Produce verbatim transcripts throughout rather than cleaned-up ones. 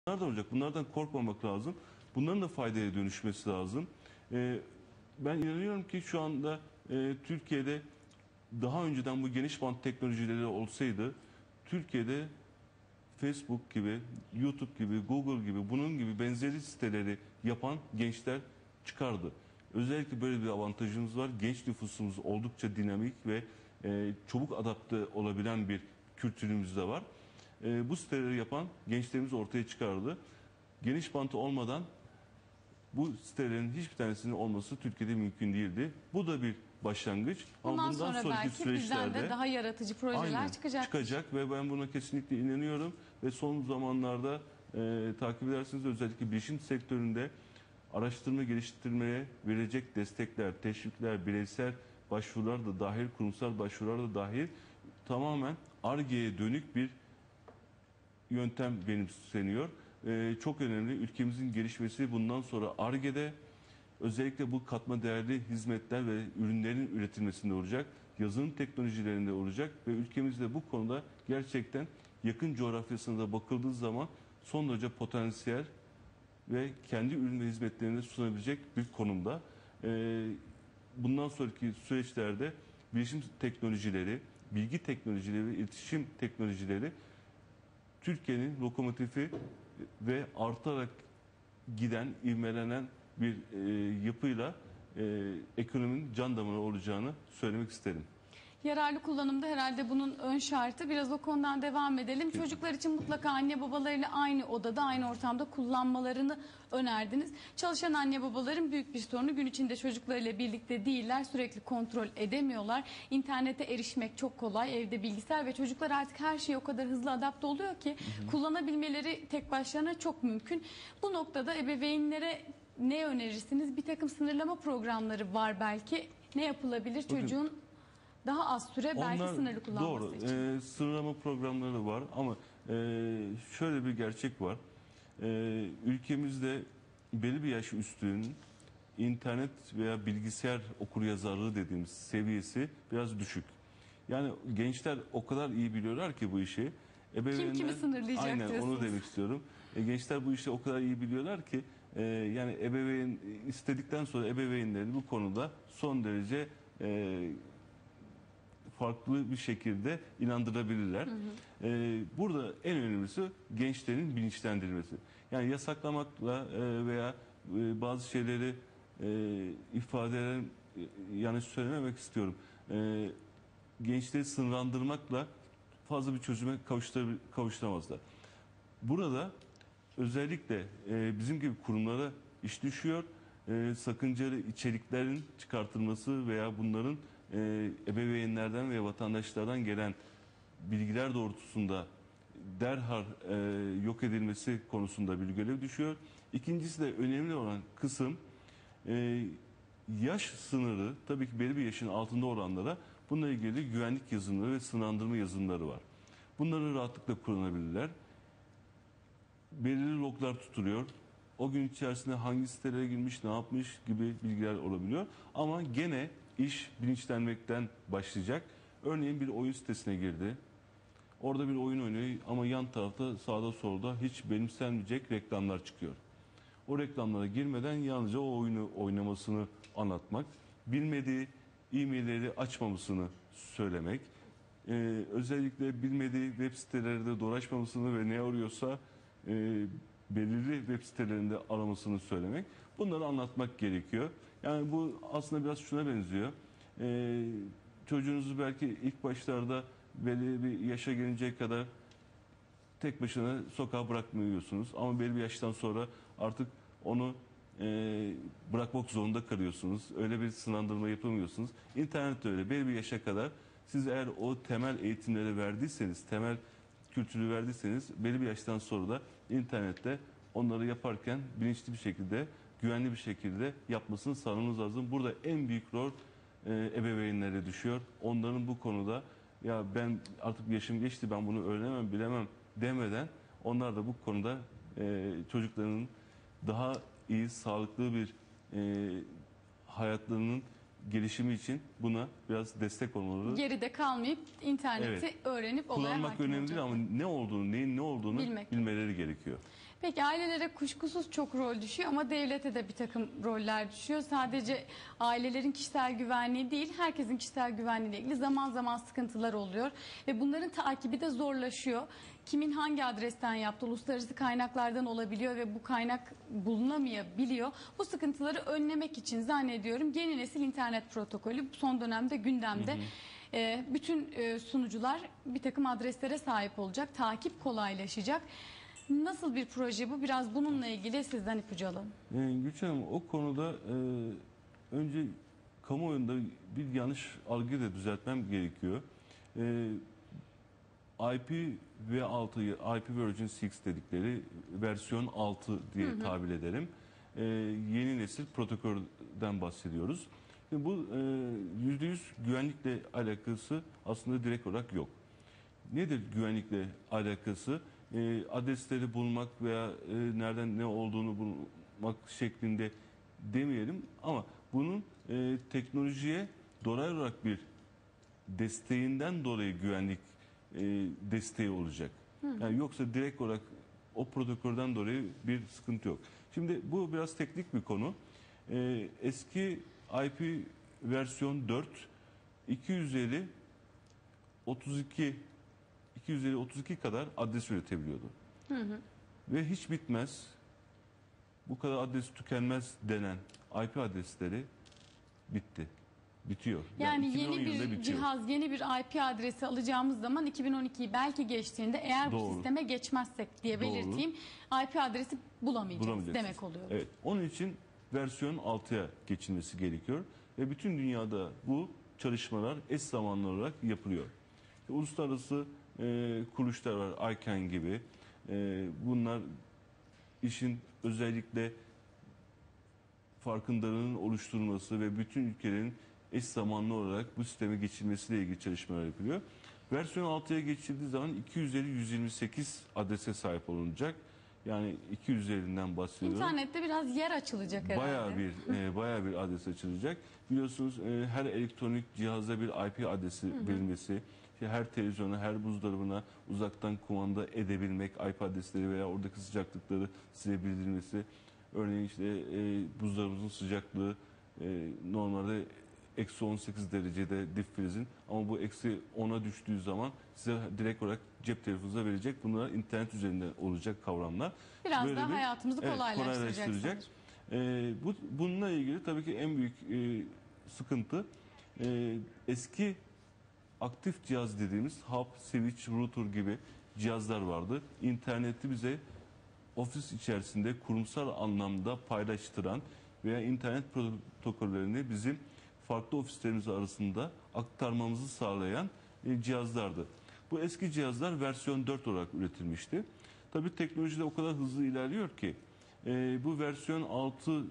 Bunlar da olacak. Bunlardan korkmamak lazım. Bunların da faydaya dönüşmesi lazım. Ee, ben inanıyorum ki şu anda e, Türkiye'de daha önceden bu geniş bant teknolojileri olsaydı, Türkiye'de Facebook gibi, YouTube gibi, Google gibi, bunun gibi benzeri siteleri yapan gençler çıkardı. Özellikle böyle bir avantajımız var. Genç nüfusumuz oldukça dinamik ve e, çabuk adapte olabilen bir kültürümüz de var. E, bu siteleri yapan gençlerimiz ortaya çıkardı. Geniş bantı olmadan bu sitelerin hiçbir tanesinin olması Türkiye'de mümkün değildi. Bu da bir başlangıç. Bundan, Ama bundan sonra sonraki belki süreçlerde bizden de daha yaratıcı projeler aynen, çıkacak. çıkacak ve ben buna kesinlikle inanıyorum. Ve son zamanlarda e, takip edersiniz, özellikle bilişim sektöründe araştırma geliştirmeye verecek destekler, teşvikler, bireysel başvurular da dahil, kurumsal başvurular da dahil, tamamen Ar-Ge'ye dönük bir yöntem benimseniyor. Ee, çok önemli. Ülkemizin gelişmesi bundan sonra Ar-Ge'de, özellikle bu katma değerli hizmetler ve ürünlerin üretilmesinde olacak. Yazılım teknolojilerinde olacak ve ülkemizde bu konuda gerçekten yakın coğrafyasında bakıldığı zaman son derece potansiyel ve kendi ürün ve hizmetlerini sunabilecek bir konumda. Ee, bundan sonraki süreçlerde bilişim teknolojileri, bilgi teknolojileri ve iletişim teknolojileri Türkiye'nin lokomotifi ve artarak giden, ivmelenen bir e, yapıyla e, ekonominin can damarı olacağını söylemek isterim. Yararlı kullanımda herhalde bunun ön şartı. Biraz o konudan devam edelim. Çocuklar için mutlaka anne babalarıyla aynı odada, aynı ortamda kullanmalarını önerdiniz. Çalışan anne babaların büyük bir sorunu, gün içinde çocuklarıyla birlikte değiller, sürekli kontrol edemiyorlar. İnternete erişmek çok kolay, evde bilgisayar ve çocuklar artık her şeye o kadar hızlı adapte oluyor ki hı hı. kullanabilmeleri tek başlarına çok mümkün. Bu noktada ebeveynlere ne önerirsiniz? Bir takım sınırlama programları var belki. Ne yapılabilir Bakın, çocuğun daha az süre belki onlar, sınırlı kullanması doğru, için? E, sınırlama programları var ama e, şöyle bir gerçek var. E, ülkemizde belli bir yaş üstünün internet veya bilgisayar okuryazarlığı dediğimiz seviyesi biraz düşük. Yani gençler o kadar iyi biliyorlar ki bu işi. Ebeveynler, Kim kimi sınırlayacak aynen diyorsunuz. onu demek istiyorum. E, gençler bu işi o kadar iyi biliyorlar ki e, yani ebeveyn istedikten sonra ebeveynleri bu konuda son derece e, farklı bir şekilde inandırabilirler. Hı hı. Ee, burada en önemlisi gençlerin bilinçlendirilmesi. Yani yasaklamakla e, veya e, bazı şeyleri e, ifadelerin e, yanlış söylememek istiyorum. E, gençleri sınırlandırmakla fazla bir çözüme kavuşturamazlar. Burada özellikle e, bizim gibi kurumlara iş düşüyor. E, sakıncalı içeriklerin çıkartılması veya bunların e, ebeveynlerden ve vatandaşlardan gelen bilgiler doğrultusunda derhal e, yok edilmesi konusunda bir görev düşüyor. İkincisi de önemli olan kısım e, yaş sınırı, tabii ki belli bir yaşın altında olanlara bununla ilgili güvenlik yazılımları ve sınırlandırma yazılımları var. Bunları rahatlıkla kullanabilirler. Belirli loglar tutuluyor. O gün içerisinde hangi sitelere girmiş, ne yapmış gibi bilgiler olabiliyor. Ama gene iş bilinçlenmekten başlayacak. Örneğin bir oyun sitesine girdi. Orada bir oyun oynuyor ama yan tarafta sağda solda hiç benimsenmeyecek reklamlar çıkıyor. O reklamlara girmeden yalnızca o oyunu oynamasını anlatmak, bilmediği e-mailleri açmamasını söylemek, ee, özellikle bilmediği web sitelerde dolaşmamasını ve ne arıyorsa e, belirli web sitelerinde aramasını söylemek, bunları anlatmak gerekiyor. Yani bu aslında biraz şuna benziyor. Ee, çocuğunuzu belki ilk başlarda belli bir yaşa gelinceye kadar tek başına sokağa bırakmıyorsunuz. Ama belli bir yaştan sonra artık onu e, bırakmak zorunda kalıyorsunuz. Öyle bir sınırlandırma yapamıyorsunuz. İnternet de öyle. Belli bir yaşa kadar siz eğer o temel eğitimleri verdiyseniz, temel kültürü verdiyseniz belli bir yaştan sonra da internette onları yaparken bilinçli bir şekilde, güvenli bir şekilde yapmasını sağlamanız lazım. Burada en büyük rol e, ebeveynlere düşüyor. Onların bu konuda ya ben artık yaşım geçti, ben bunu öğrenemem, bilemem demeden onlar da bu konuda e, çocuklarının daha iyi, sağlıklı bir e, hayatlarının gelişimi için buna biraz destek olmaları. Geride kalmayıp interneti evet. öğrenip olaya kullanmak hakim önemli değil ama ne olduğunu, neyin ne olduğunu Bilmek. bilmeleri gerekiyor. Peki ailelere kuşkusuz çok rol düşüyor ama devlete de bir takım roller düşüyor. Sadece ailelerin kişisel güvenliği değil, herkesin kişisel güvenliğiyle ilgili zaman zaman sıkıntılar oluyor. Ve bunların takibi de zorlaşıyor. Kimin hangi adresten yaptığı uluslararası kaynaklardan olabiliyor ve bu kaynak bulunamayabiliyor. Bu sıkıntıları önlemek için zannediyorum yeni nesil internet protokolü son dönemde gündemde. Hı hı. E, bütün e, sunucular bir takım adreslere sahip olacak, takip kolaylaşacak. Nasıl bir proje bu? Biraz bununla ilgili sizden ipucu alalım. Ee, Gülçin Hanım, o konuda e, önce kamuoyunda bir yanlış algıyı da düzeltmem gerekiyor. E, I P v altı, I P version altı dedikleri versiyon altı diye hı hı. tabir ederim. E, yeni nesil protokolden bahsediyoruz. Şimdi bu e, yüzde yüz güvenlikle alakası aslında direkt olarak yok. Nedir güvenlikle alakası? E, adresleri bulmak veya e, nereden ne olduğunu bulmak şeklinde demeyelim ama bunun e, teknolojiye dolaylı olarak bir desteğinden dolayı güvenlik e, desteği olacak. Hı. Yani yoksa direkt olarak o protokolden dolayı bir sıkıntı yok. Şimdi bu biraz teknik bir konu. E, eski I P versiyon dört iki yüz elli otuz iki iki yüz elli otuz iki kadar adres üretebiliyordu. Hı hı. Ve hiç bitmez, bu kadar adres tükenmez denen I P adresleri bitti. Bitiyor. Yani, yani yeni bir bitiyor. Cihaz, yeni bir I P adresi alacağımız zaman iki bin on ikiyi belki geçtiğinde eğer Doğru. bu sisteme geçmezsek diye belirteyim, Doğru. I P adresi bulamayacağız demek oluyor. Evet. Onun için versiyon altıya geçilmesi gerekiyor ve bütün dünyada bu çalışmalar eş zamanlı olarak yapılıyor. Uluslararası e, kuruluşlar var, ICANN gibi. E, bunlar işin özellikle farkındalığının oluşturulması ve bütün ülkelerin eş zamanlı olarak bu sisteme geçilmesiyle ilgili çalışmalar yapılıyor. Versiyon altıya geçildiği zaman iki yüz elli yüz yirmi sekiz adrese sahip olunacak. Yani iki yüz ellinden bahsediyorum. İnternette biraz yer açılacak herhalde. Bayağı bir e, bayağı bir adres açılacak. Biliyorsunuz e, her elektronik cihazda bir I P adresi hı hı. verilmesi, işte her televizyona, her buzdolabına uzaktan kumanda edebilmek, I P adresleri veya oradaki sıcaklıkları size bildirilmesi. Örneğin işte e, buzdolabımızın sıcaklığı e, normalde eksi on sekiz derecede dip frizin ama bu eksi ona düştüğü zaman size direkt olarak cep telefonunuza verecek. Bunlar internet üzerinden olacak kavramlar. Biraz Böyle daha bir, hayatımızı evet, kolaylaştıracak. kolaylaştıracak. Ee, bu, bununla ilgili tabii ki en büyük e, sıkıntı e, eski aktif cihaz dediğimiz hub, switch, router gibi cihazlar vardı. İnterneti bize ofis içerisinde kurumsal anlamda paylaştıran veya internet protokollerini bizim farklı ofislerimiz arasında aktarmamızı sağlayan e, cihazlardı. Bu eski cihazlar versiyon dört olarak üretilmişti. Tabii teknolojide o kadar hızlı ilerliyor ki e, bu versiyon altı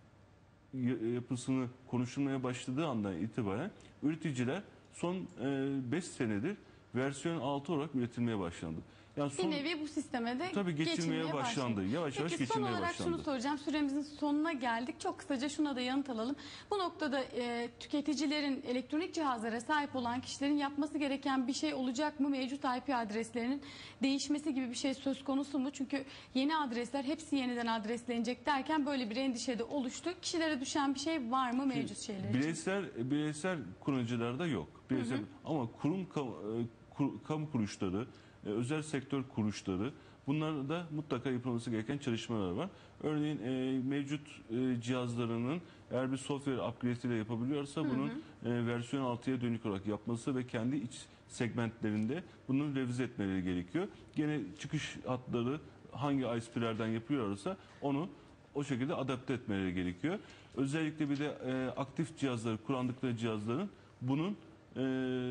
yapısını konuşulmaya başladığı andan itibaren üreticiler son beş senedir versiyon altı olarak üretilmeye başlandı. Yani son, bir nevi bu sisteme de tabii geçilmeye başlandı. başlandı. Yavaş yavaş Peki, geçilmeye son olarak başlandı. şunu soracağım. Süremizin sonuna geldik. Çok kısaca şuna da yanıt alalım. Bu noktada e, tüketicilerin, elektronik cihazlara sahip olan kişilerin yapması gereken bir şey olacak mı? Mevcut I P adreslerinin değişmesi gibi bir şey söz konusu mu? Çünkü yeni adresler hepsi yeniden adreslenecek derken böyle bir endişe de oluştu. Kişilere düşen bir şey var mı mevcut şeyler için? Bireysel, bireysel kullanıcılarda yok. Bireysel, hı hı. Ama kurum kamu, kamu kuruluşları, özel sektör kuruluşları, bunlarda mutlaka yapılması gereken çalışmalar var. Örneğin e, mevcut e, cihazlarının eğer bir software upgrade ile yapabiliyorsa bunun hı hı. E, versiyon altıya dönük olarak yapması ve kendi iç segmentlerinde bunu revize etmeleri gerekiyor. Gene çıkış hatları hangi I S P'lerden yapıyorlarsa onu o şekilde adapte etmeleri gerekiyor. Özellikle bir de e, aktif cihazları, kullandıkları cihazların bunun e,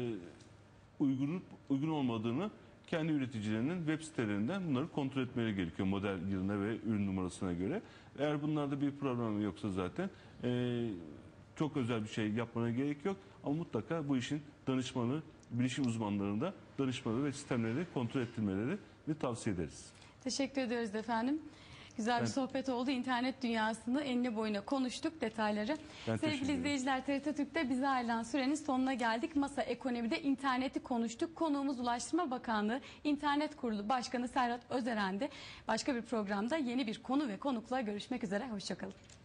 uygun uygun olmadığını kendi üreticilerinin web sitelerinden bunları kontrol etmeleri gerekiyor model yılına ve ürün numarasına göre. Eğer bunlarda bir problem yoksa zaten e, çok özel bir şey yapmana gerek yok. Ama mutlaka bu işin danışmanı, bilişim uzmanlarında danışmaları ve sistemleri kontrol ettirmeleri tavsiye ederiz. Teşekkür ediyoruz efendim. güzel bir Ben- sohbet oldu. İnternet dünyasını enine boyuna konuştuk detayları. Ben teşekkür Sevgili ederim. izleyiciler, T R T Türk'te bize ayrılan sürenin sonuna geldik. Masa Ekonomi'de interneti konuştuk. Konuğumuz Ulaştırma Bakanlığı İnternet Kurulu Başkanı Serhat Özeren'di. Başka bir programda yeni bir konu ve konukla görüşmek üzere. Hoşçakalın.